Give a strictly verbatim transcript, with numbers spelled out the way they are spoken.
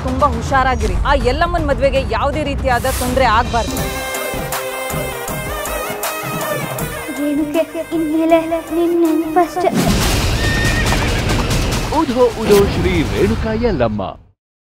ತುಂಬಾ ಹುಷಾರಾಗಿರಿ. ಆ ಎಲ್ಲಮ್ಮನ ಮದುವೆಗೆ ಯಾವುದೇ ರೀತಿಯಾದ ತೊಂದರೆ ಆಗಬಾರ್ದು. ರೇಣುಕೆ ಇನ್ಮೇಲೆ ನಿನ್ನ ಫಸ್ಟ್ ಉಧೋ ಉಧೋ ಶ್ರೀ ರೇಣುಕಾ ಯಲ್ಲಮ್ಮ.